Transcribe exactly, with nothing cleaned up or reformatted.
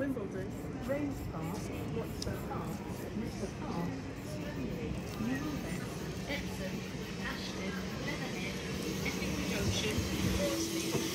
Wimbledon, Rose Park, Watford Park, Mister Park, Stanley, Newell, Epsom, Ashton, Leatherhead, Junction, Horsley.